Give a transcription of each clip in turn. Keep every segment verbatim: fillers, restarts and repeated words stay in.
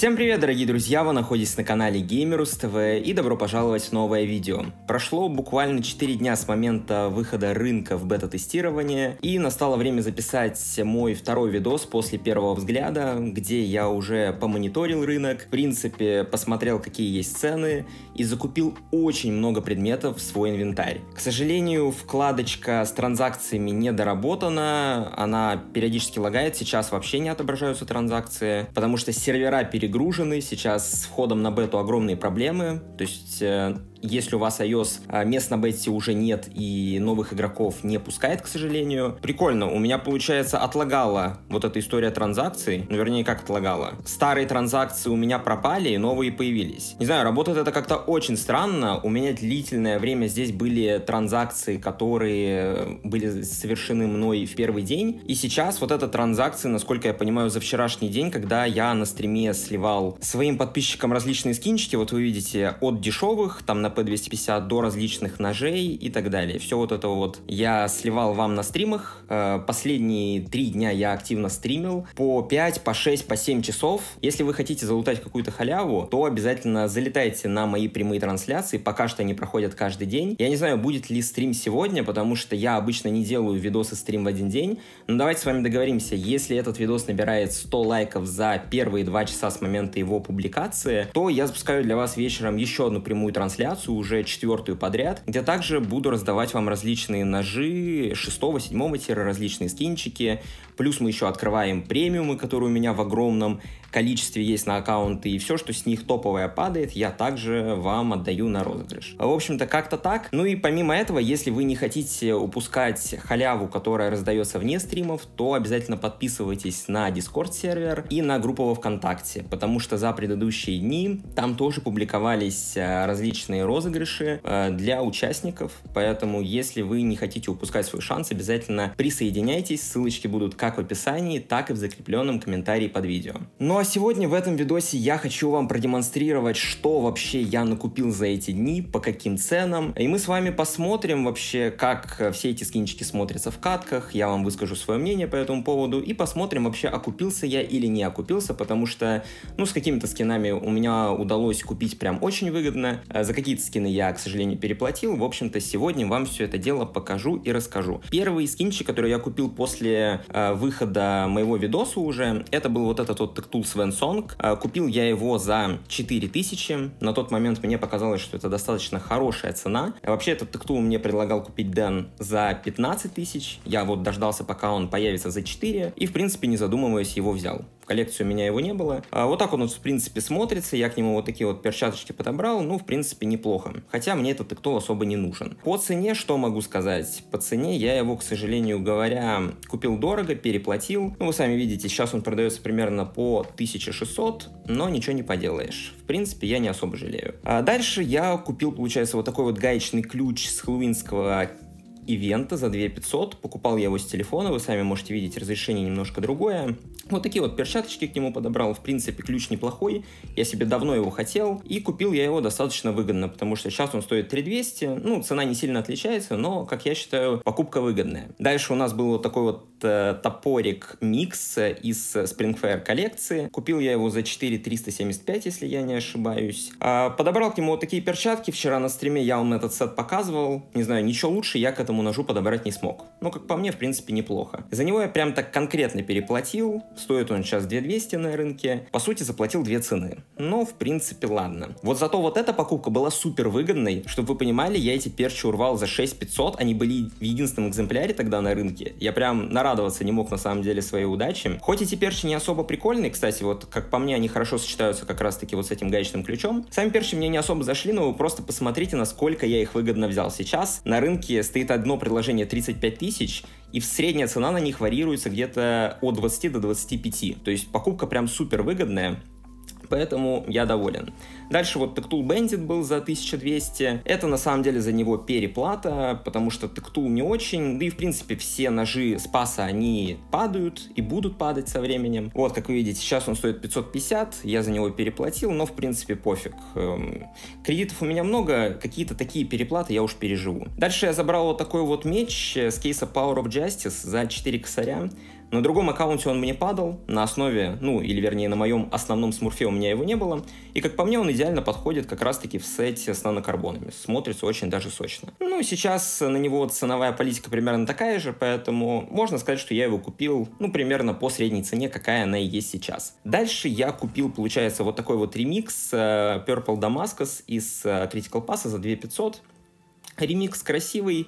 Всем привет, дорогие друзья, вы находитесь на канале Геймерус ТВ и добро пожаловать в новое видео. Прошло буквально четыре дня с момента выхода рынка в бета-тестирование, и настало время записать мой второй видос после первого взгляда, где я уже помониторил рынок, в принципе посмотрел, какие есть цены, и закупил очень много предметов в свой инвентарь. К сожалению, вкладочка с транзакциями не доработана, она периодически лагает, сейчас вообще не отображаются транзакции, потому что сервера перегружены, сейчас с входом на бету огромные проблемы, то есть э, если у вас iOS, мест на бете уже нет и новых игроков не пускает, к сожалению. Прикольно, у меня, получается, отлагала вот эта история транзакций, ну, вернее, как отлагала. Старые транзакции у меня пропали, и новые появились. Не знаю, работает это как-то очень странно, у меня длительное время здесь были транзакции, которые были совершены мной в первый день, и сейчас вот эта транзакция, насколько я понимаю, за вчерашний день, когда я на стриме сливал своим подписчикам различные скинчики, вот вы видите, от дешевых, там на пи двести пятьдесят до различных ножей и так далее. Все вот это вот я сливал вам на стримах. Последние три дня я активно стримил по пять, по шесть, по семь часов. Если вы хотите залутать какую-то халяву, то обязательно залетайте на мои прямые трансляции. Пока что они проходят каждый день. Я не знаю, будет ли стрим сегодня, потому что я обычно не делаю видосы стрим в один день. Но давайте с вами договоримся, если этот видос набирает сто лайков за первые два часа с момента его публикации, то я запускаю для вас вечером еще одну прямую трансляцию, уже четвертую подряд, где также буду раздавать вам различные ножи шестого, седьмого тира, различные скинчики. Плюс мы еще открываем премиумы, которые у меня в огромном количестве есть на аккаунты, и все, что с них топовое падает, я также вам отдаю на розыгрыш. В общем-то, как-то так. Ну и помимо этого, если вы не хотите упускать халяву, которая раздается вне стримов, то обязательно подписывайтесь на Discord сервер и на группу во ВКонтакте, потому что за предыдущие дни там тоже публиковались различные розыгрыши для участников, поэтому если вы не хотите упускать свой шанс, обязательно присоединяйтесь, ссылочки будут как в описании, так и в закрепленном комментарии под видео. Ну а сегодня в этом видосе я хочу вам продемонстрировать, что вообще я накупил за эти дни, по каким ценам, и мы с вами посмотрим вообще, как все эти скинчики смотрятся в катках, я вам выскажу свое мнение по этому поводу, и посмотрим вообще, окупился я или не окупился, потому что, ну, с какими-то скинами у меня удалось купить прям очень выгодно, за какие-то скины я, к сожалению, переплатил. В общем-то, сегодня вам все это дело покажу и расскажу. Первый скинчик, который я купил после э, выхода моего видоса уже, это был вот этот вот Tactool Svensong. Э, купил я его за четыре тысячи. На тот момент мне показалось, что это достаточно хорошая цена. Вообще, этот Tactool мне предлагал купить Дэн за пятнадцать тысяч. Я вот дождался, пока он появится за четыре. И, в принципе, не задумываясь, его взял. В коллекцию у меня его не было. А вот так он, в принципе, смотрится. Я к нему вот такие вот перчаточки подобрал. Ну, в принципе, неплохо. Хотя мне этот Tactool особо не нужен. По цене, что могу сказать? По цене я его, к сожалению говоря, купил дорого, переплатил. Ну, вы сами видите, сейчас он продается примерно по тысяче шестьсот, но ничего не поделаешь. В принципе, я не особо жалею. А дальше я купил, получается, вот такой вот гаечный ключ с хэллоуинского ивента за две тысячи пятьсот. Покупал я его с телефона, вы сами можете видеть, разрешение немножко другое. Вот такие вот перчаточки к нему подобрал. В принципе, ключ неплохой. Я себе давно его хотел. И купил я его достаточно выгодно, потому что сейчас он стоит три тысячи двести. Ну, цена не сильно отличается, но, как я считаю, покупка выгодная. Дальше у нас был вот такой вот э, топорик микс из Springfire коллекции. Купил я его за четыре тысячи триста семьдесят пять, если я не ошибаюсь. А, подобрал к нему вот такие перчатки. Вчера на стриме я вам этот сет показывал. Не знаю, ничего лучше я к этому ножу подобрать не смог. Ну, как по мне, в принципе, неплохо. За него я прям так конкретно переплатил. Стоит он сейчас две тысячи двести на рынке. По сути, заплатил две цены. Но, в принципе, ладно. Вот зато вот эта покупка была супер выгодной. Чтобы вы понимали, я эти перчи урвал за шесть тысяч пятьсот. Они были в единственном экземпляре тогда на рынке. Я прям нарадоваться не мог, на самом деле, своей удачи. Хоть эти перчи не особо прикольные, кстати, вот, как по мне, они хорошо сочетаются как раз-таки вот с этим гаечным ключом. Сами перчи мне не особо зашли, но вы просто посмотрите, насколько я их выгодно взял. Сейчас на рынке стоит одно предложение тридцать пять тысяч, и средняя цена на них варьируется где-то от двадцати до двадцати пяти. То есть покупка прям супер выгодная. Поэтому я доволен. Дальше вот Tactool Bandit был за тысячу двести. Это на самом деле за него переплата, потому что Tactool не очень. Да и в принципе все ножи Спаса, они падают и будут падать со временем. Вот, как вы видите, сейчас он стоит пятьсот пятьдесят. Я за него переплатил, но в принципе пофиг. Кредитов у меня много, какие-то такие переплаты я уж переживу. Дальше я забрал вот такой вот меч с кейса Power of Justice за четыре косаря. На другом аккаунте он мне падал, на основе, ну, или вернее, на моем основном смурфе у меня его не было, и, как по мне, он идеально подходит как раз-таки в сете с нанокарбонами, смотрится очень даже сочно. Ну, сейчас на него ценовая политика примерно такая же, поэтому можно сказать, что я его купил, ну, примерно по средней цене, какая она и есть сейчас. Дальше я купил, получается, вот такой вот ремикс Purple Damascus из Critical Pass за две тысячи пятьсот. Ремикс красивый.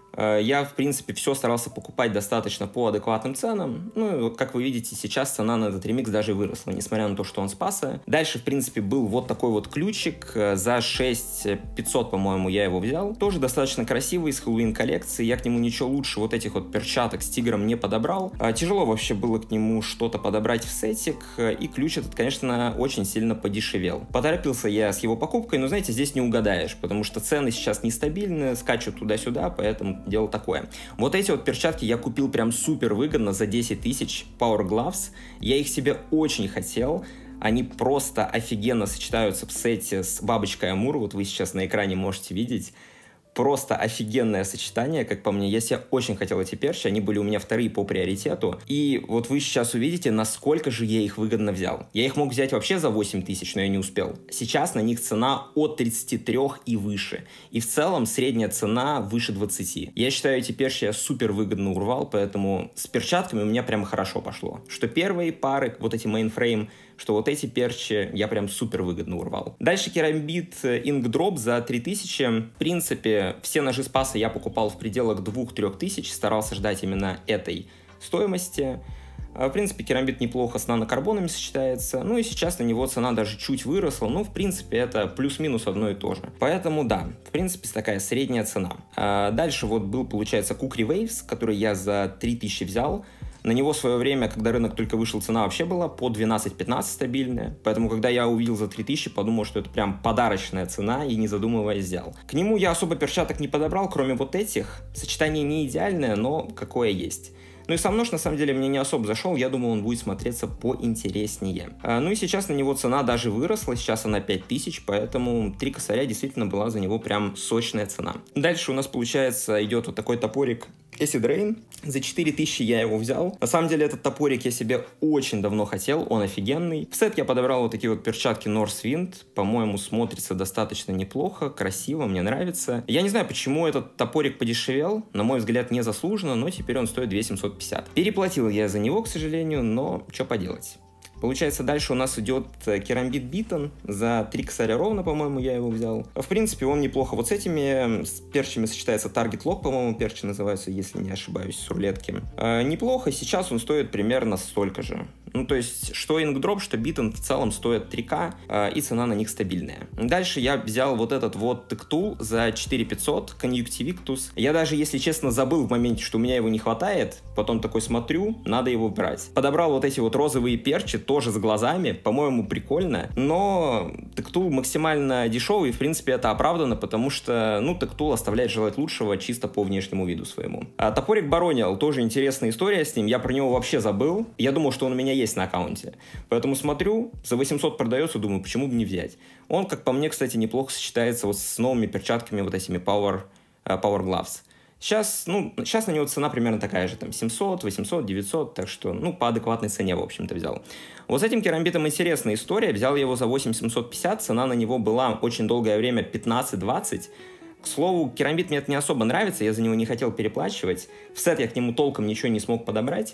Я, в принципе, все старался покупать достаточно по адекватным ценам. Ну, как вы видите, сейчас цена на этот ремикс даже выросла, несмотря на то, что он спасся. Дальше, в принципе, был вот такой вот ключик. За шесть тысяч пятьсот, по-моему, я его взял. Тоже достаточно красивый, из Хэллоуин коллекции. Я к нему ничего лучше вот этих вот перчаток с тигром не подобрал. Тяжело вообще было к нему что-то подобрать в сетик. И ключ этот, конечно, очень сильно подешевел. Поторопился я с его покупкой, но, знаете, здесь не угадаешь, потому что цены сейчас нестабильны, скачут туда-сюда, поэтому дело такое. Вот эти вот перчатки я купил прям супер выгодно за десять тысяч, Power Gloves. Я их себе очень хотел. Они просто офигенно сочетаются в сете с бабочкой Амур. Вот вы сейчас на экране можете видеть. Просто офигенное сочетание, как по мне. Я себе очень хотел эти перчи, они были у меня вторые по приоритету. И вот вы сейчас увидите, насколько же я их выгодно взял. Я их мог взять вообще за восемь тысяч, но я не успел. Сейчас на них цена от тридцати трёх и выше. И в целом средняя цена выше двадцати. Я считаю, эти перчи я супер выгодно урвал, поэтому с перчатками у меня прям хорошо пошло. Что первые пары, вот эти мейнфрейм, что вот эти перчи я прям супер выгодно урвал. Дальше керамбит Ink Drop за три тысячи. В принципе, все ножи Спаса я покупал в пределах двух-трёх тысяч, старался ждать именно этой стоимости. В принципе, керамбит неплохо с нанокарбонами сочетается. Ну и сейчас на него цена даже чуть выросла. Ну, в принципе, это плюс-минус одно и то же. Поэтому, да, в принципе, такая средняя цена. Дальше вот был, получается, Kukri Waves, который я за три тысячи взял. На него в свое время, когда рынок только вышел, цена вообще была по двенадцать-пятнадцать стабильная. Поэтому, когда я увидел за три тысячи, подумал, что это прям подарочная цена, и не задумываясь взял. К нему я особо перчаток не подобрал, кроме вот этих. Сочетание не идеальное, но какое есть. Ну и сам нож, на самом деле, мне не особо зашел, я думал, он будет смотреться поинтереснее. А, ну и сейчас на него цена даже выросла, сейчас она пять тысяч, поэтому три косаря действительно была за него прям сочная цена. Дальше у нас, получается, идет вот такой топорик Acid Rain. За четыре тысячи я его взял. На самом деле, этот топорик я себе очень давно хотел, он офигенный. В сет я подобрал вот такие вот перчатки Northwind. По-моему, смотрится достаточно неплохо, красиво, мне нравится. Я не знаю, почему этот топорик подешевел. На мой взгляд, незаслуженно, но теперь он стоит две тысячи семьсот пятьдесят. Переплатил я за него, к сожалению, но что поделать. Получается, дальше у нас идет керамбит Битон. За три косаря ровно, по-моему, я его взял. В принципе, он неплохо вот с этими с перчами сочетается. Target Lock, по-моему, перчи называются, если не ошибаюсь, с рулетки. Э, неплохо, сейчас он стоит примерно столько же. Ну, то есть, что Ink Drop, что Битон в целом стоят три ка, э, и цена на них стабильная. Дальше я взял вот этот вот Tectool за четыре тысячи пятьсот, Conjunctivictus. Я даже, если честно, забыл в моменте, что у меня его не хватает. Потом такой смотрю, надо его брать. Подобрал вот эти вот розовые перчи, тоже с глазами, по-моему, прикольно. Но Tectool максимально дешевый, и, в принципе, это оправдано, потому что, ну, Tectool оставляет желать лучшего чисто по внешнему виду своему. А топорик Baronial, тоже интересная история с ним. Я про него вообще забыл. Я думал, что он у меня есть на аккаунте. Поэтому смотрю, за восемьсот продается, думаю, почему бы не взять. Он, как по мне, кстати, неплохо сочетается вот с новыми перчатками, вот этими Power, Power Gloves. Сейчас, ну, сейчас на него цена примерно такая же, там, семьсот, восемьсот, девятьсот, так что, ну, по адекватной цене, в общем-то, взял. Вот с этим керамбитом интересная история, взял я его за восемь тысяч семьсот пятьдесят, цена на него была очень долгое время пятнадцать-двадцать. К слову, керамбит мне это не особо нравится, я за него не хотел переплачивать. В сет я к нему толком ничего не смог подобрать.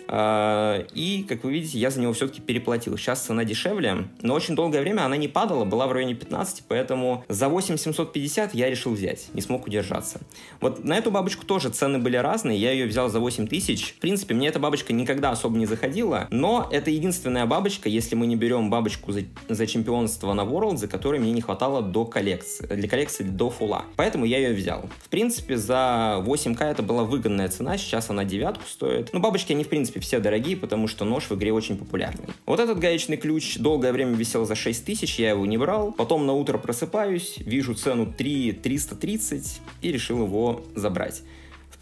И, как вы видите, я за него все-таки переплатил. Сейчас цена дешевле, но очень долгое время она не падала, была в районе пятнадцати, поэтому за восемь тысяч семьсот пятьдесят я решил взять, не смог удержаться. Вот на эту бабочку тоже цены были разные, я ее взял за восемь тысяч. В принципе, мне эта бабочка никогда особо не заходила, но это единственная бабочка, если мы не берем бабочку за, за чемпионство на World, за которой мне не хватало до коллекции, для коллекции до фула. Поэтому я я ее взял. В принципе, за восемь ка это была выгодная цена, сейчас она девятку стоит. Но бабочки, они, в принципе, все дорогие, потому что нож в игре очень популярный. Вот этот гаечный ключ долгое время висел за шесть тысяч, я его не брал. Потом на утро просыпаюсь, вижу цену три тысячи триста тридцать и решил его забрать. В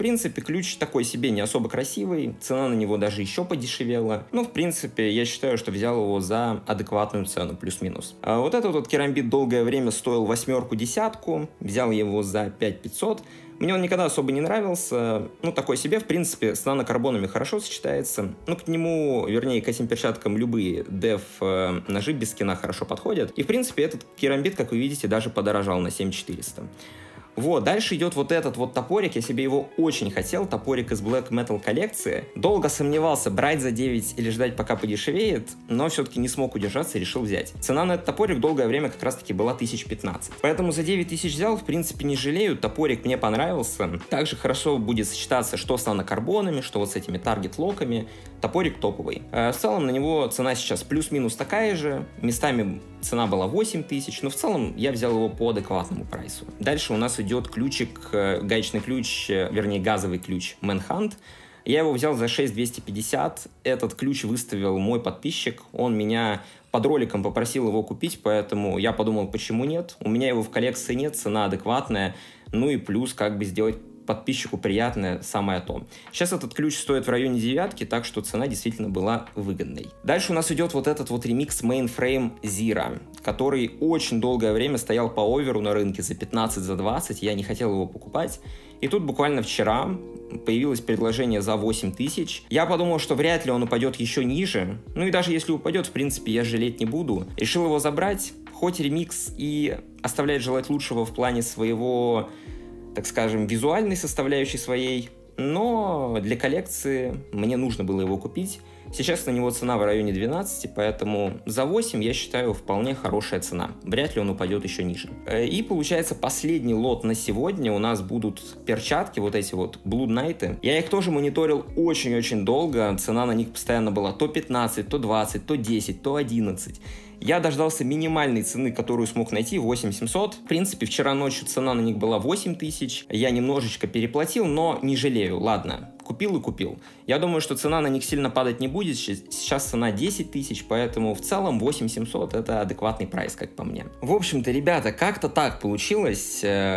принципе, ключ такой себе, не особо красивый, цена на него даже еще подешевела. Ну, в принципе, я считаю, что взял его за адекватную цену, плюс-минус. А вот этот вот керамбит долгое время стоил восьмерку-десятку, взял его за пять тысяч пятьсот. Мне он никогда особо не нравился, ну, такой себе, в принципе, с нанокарбонами хорошо сочетается, ну, к нему, вернее, к этим перчаткам любые деф-ножи без скина хорошо подходят, и, в принципе, этот керамбит, как вы видите, даже подорожал на семь тысяч четыреста. Вот, дальше идет вот этот вот топорик, я себе его очень хотел, топорик из Black Metal коллекции. Долго сомневался, брать за девять или ждать, пока подешевеет, но все-таки не смог удержаться и решил взять. Цена на этот топорик долгое время как раз-таки была тысяч пятнадцать. Поэтому за девять тысяч взял, в принципе, не жалею, топорик мне понравился. Также хорошо будет сочетаться что с нанокарбонами, что вот с этими таргет-локами. Топорик топовый. В целом на него цена сейчас плюс-минус такая же, местами цена была восемь тысяч, но в целом я взял его по адекватному прайсу. Дальше у нас идет ключик, гаечный ключ, вернее газовый ключ Manhunt. Я его взял за шесть тысяч двести пятьдесят. Этот ключ выставил мой подписчик. Он меня под роликом попросил его купить, поэтому я подумал, почему нет. У меня его в коллекции нет, цена адекватная. Ну и плюс как бы сделать подписчику приятное, самое то. Сейчас этот ключ стоит в районе девятки, так что цена действительно была выгодной. Дальше у нас идет вот этот вот ремикс Mainframe Zero, который очень долгое время стоял по оверу на рынке за пятнадцать, за двадцать, я не хотел его покупать. И тут буквально вчера появилось предложение за восемь тысяч. Я подумал, что вряд ли он упадет еще ниже. Ну и даже если упадет, в принципе, я жалеть не буду. Решил его забрать, хоть ремикс и оставляет желать лучшего в плане своего, так скажем, визуальной составляющей своей, но для коллекции мне нужно было его купить. Сейчас на него цена в районе двенадцати, поэтому за восемь, я считаю, вполне хорошая цена. Вряд ли он упадет еще ниже. И получается последний лот на сегодня. У нас будут перчатки, вот эти вот Blood Knight. Я их тоже мониторил очень-очень долго. Цена на них постоянно была то пятнадцать, то двадцать, то десять, то одиннадцать. Я дождался минимальной цены, которую смог найти, восемь тысяч семьсот. В принципе, вчера ночью цена на них была восемь тысяч. Я немножечко переплатил, но не жалею. Ладно, купил и купил. Я думаю, что цена на них сильно падать не будет. Сейчас цена десять тысяч, поэтому в целом восемь тысяч семьсот это адекватный прайс, как по мне. В общем-то, ребята, как-то так получилось.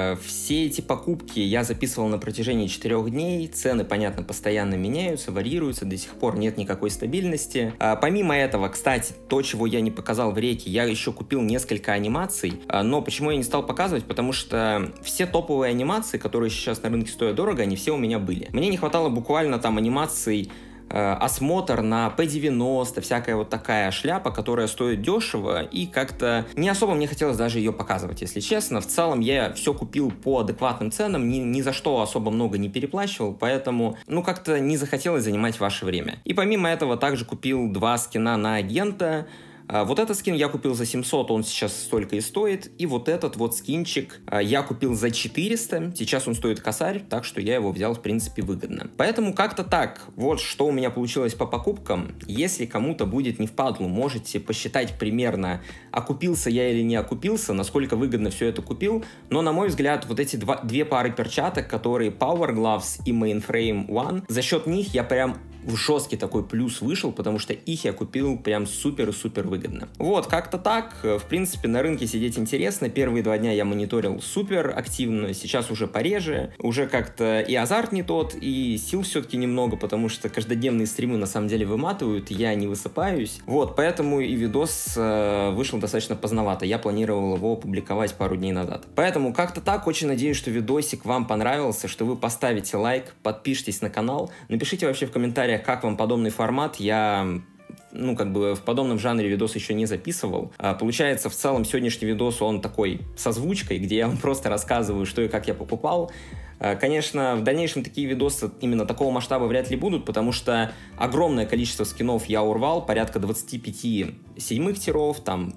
Все эти покупки я записывал на протяжении четырех дней. Цены, понятно, постоянно меняются, варьируются. До сих пор нет никакой стабильности. Помимо этого, кстати, то, чего я не показал в реке, я еще купил несколько анимаций, но почему я не стал показывать? Потому что все топовые анимации, которые сейчас на рынке стоят дорого, они все у меня были. Мне не хватало буквально там анимаций э, осмотр на пэ девяносто, всякая вот такая шляпа, которая стоит дешево, и как-то не особо мне хотелось даже ее показывать, если честно. В целом я все купил по адекватным ценам, ни, ни за что особо много не переплачивал, поэтому, ну, как-то не захотелось занимать ваше время. И помимо этого также купил два скина на агента. Вот этот скин я купил за семьсот, он сейчас столько и стоит. И вот этот вот скинчик я купил за четыреста, сейчас он стоит косарь, так что я его взял в принципе выгодно. Поэтому как-то так, вот что у меня получилось по покупкам. Если кому-то будет не впадлу, можете посчитать примерно, окупился я или не окупился, насколько выгодно все это купил. Но на мой взгляд, вот эти два, две пары перчаток, которые Power Gloves и Mainframe One, за счет них я прям в жесткий такой плюс вышел, потому что их я купил прям супер и супер выгодно. Вот, как-то так. В принципе, на рынке сидеть интересно. Первые два дня я мониторил супер активно, сейчас уже пореже. Уже как-то и азарт не тот, и сил все-таки немного, потому что каждодневные стримы на самом деле выматывают, я не высыпаюсь. Вот, поэтому и видос э, вышел достаточно поздновато. Я планировал его опубликовать пару дней назад. Поэтому как-то так. Очень надеюсь, что видосик вам понравился, что вы поставите лайк, подпишитесь на канал. Напишите вообще в комментариях, как вам подобный формат. Я, ну, как бы в подобном жанре видос еще не записывал. А, получается, в целом сегодняшний видос, он такой с озвучкой, где я вам просто рассказываю, что и как я покупал. А, конечно, в дальнейшем такие видосы именно такого масштаба вряд ли будут, потому что огромное количество скинов я урвал, порядка двадцати пяти седьмых тиров, там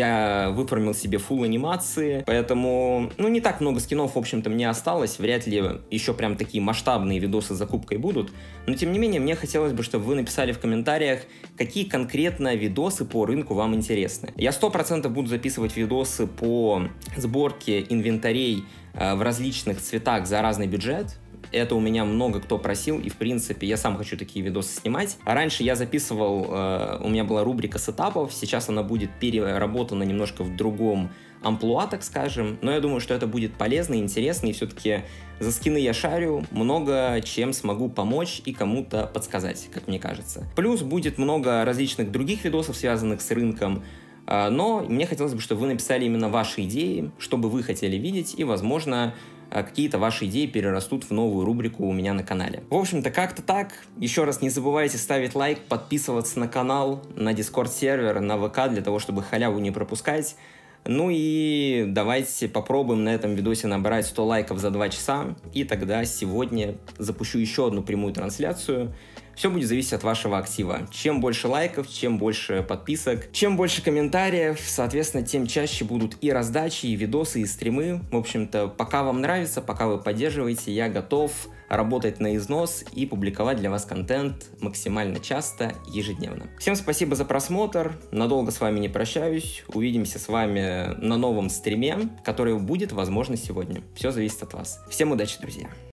я выформил себе фулл анимации, поэтому, ну, не так много скинов, в общем-то, мне осталось, вряд ли еще прям такие масштабные видосы с закупкой будут, но, тем не менее, мне хотелось бы, чтобы вы написали в комментариях, какие конкретно видосы по рынку вам интересны. Я сто процентов буду записывать видосы по сборке инвентарей э, в различных цветах за разный бюджет. Это у меня много кто просил, и, в принципе, я сам хочу такие видосы снимать. А раньше я записывал, э, у меня была рубрика сетапов, сейчас она будет переработана немножко в другом амплуа, так скажем, но я думаю, что это будет полезно и интересно, и все-таки за скины я шарю, много чем смогу помочь и кому-то подсказать, как мне кажется. Плюс будет много различных других видосов, связанных с рынком, но мне хотелось бы, чтобы вы написали именно ваши идеи, что бы вы хотели видеть, и, возможно, какие-то ваши идеи перерастут в новую рубрику у меня на канале. В общем-то, как-то так. Еще раз не забывайте ставить лайк, подписываться на канал, на Discord-сервер, на ВК, для того, чтобы халяву не пропускать. Ну и давайте попробуем на этом видосе набрать сто лайков за два часа, и тогда сегодня запущу еще одну прямую трансляцию. Все будет зависеть от вашего актива. Чем больше лайков, чем больше подписок, чем больше комментариев, соответственно, тем чаще будут и раздачи, и видосы, и стримы. В общем-то, пока вам нравится, пока вы поддерживаете, я готов работать на износ и публиковать для вас контент максимально часто, ежедневно. Всем спасибо за просмотр, надолго с вами не прощаюсь, увидимся с вами на новом стриме, который будет, возможно, сегодня. Все зависит от вас. Всем удачи, друзья!